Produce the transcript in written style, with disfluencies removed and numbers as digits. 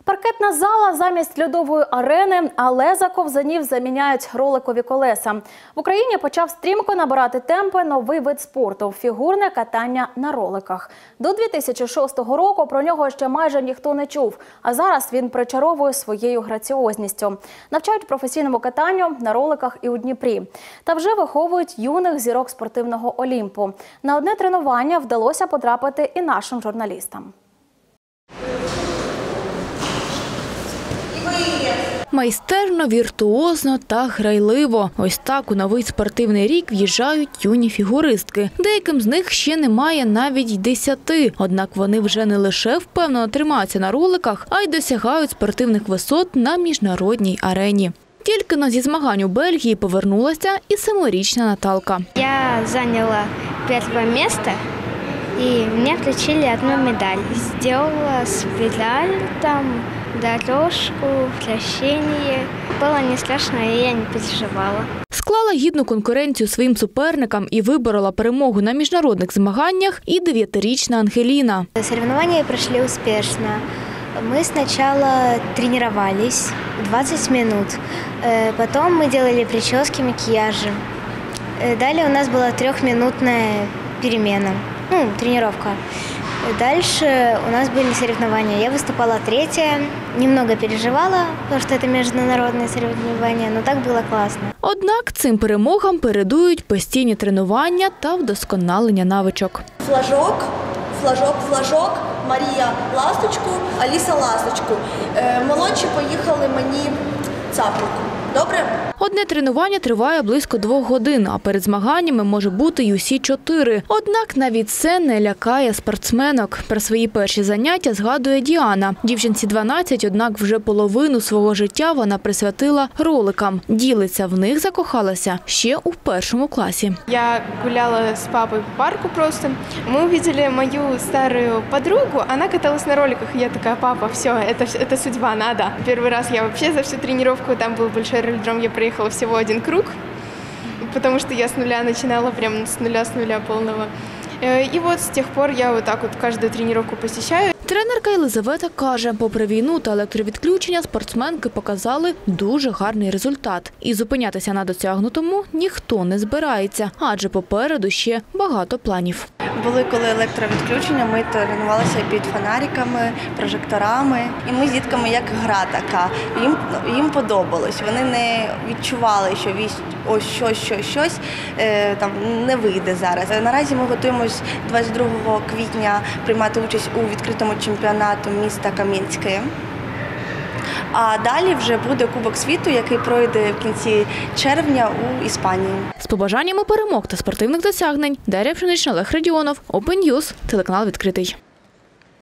Паркетна зала замість льодової арени, а леза ковзанів заміняють роликові колеса. В Україні почав стрімко набирати темпи новий вид спорту – фігурне катання на роликах. До 2006 року про нього ще майже ніхто не чув, а зараз він причаровує своєю граціозністю. Навчають професійному катанню на роликах і у Дніпрі. Та вже виховують юних зірок спортивного Олімпу. На одне тренування вдалося потрапити і нашим журналістам. Майстерно, віртуозно та грайливо. Ось так у новий спортивний рік в'їжджають юні фігуристки. Деяким з них ще немає навіть 10. Однак вони вже не лише впевнено тримаються на роликах, а й досягають спортивних висот на міжнародній арені. Тільки-но зі змагань у Бельгії повернулася і 7-річна Наталка. Я зайняла перше місце. И мне вручили одну медаль. Сделала спираль, там, дорожку, вращение. Было не страшно, и я не переживала. Склала гідну конкуренцію своїм суперникам і виборола перемогу на міжнародних змаганнях і 9-річна Ангеліна. Соревнования прошли успешно. Мы сначала тренировались 20 минут, потом мы делали прически, макияжи. Далее у нас была 3-минутная перемена. Тренировка. Дальше у нас были соревнования. Я выступала 3-я, немного переживала, потому что это международные соревнования, но так было классно. Однак цим перемогам передують постійні тренування та вдосконалення навичок. Флажок, флажок, флажок, Марія ласточку, Аліса ласточку. Молодші поїхали мені цапельку. Добре? Одне тренування триває близько 2 годин, а перед змаганнями може бути й усі 4. Однак навіть це не лякає спортсменок. Про свої перші заняття згадує Діана. Дівчинці 12, однак вже половину свого життя вона присвятила роликам. Ділиться, в них закохалася ще у 1 класі. Я гуляла с папой по парку просто. Мы увидели мою старую подругу, она каталась на роликах. И я такая: папа, все, это судьба, надо. Первый раз я вообще за всю тренировку, там был большой ролидром, я проехала всего 1 круг, потому что я с нуля начинала, прям с нуля полного. И вот с тех пор я вот так вот каждую тренировку посещаю. Тренерка Єлизавета каже, попри війну та електровідключення, спортсменки показали дуже гарний результат. І зупинятися на досягнутому ніхто не збирається, адже попереду ще багато планів. Були коли електровідключення, ми тренувалися під фонариками, прожекторами. І ми з дітками як гра така. Їм подобалось. Вони не відчували, що щось там не вийде зараз. Наразі ми готуємось 22 квітня приймати участь у відкритому чемпіонату міста Кам'янське. А далі вже буде Кубок світу, який пройде в кінці червня у Іспанії. З побажаннями перемог та спортивних досягнень. Дар'я Пшенична, Олег Радіонов, Open News, телеканал «Відкритий».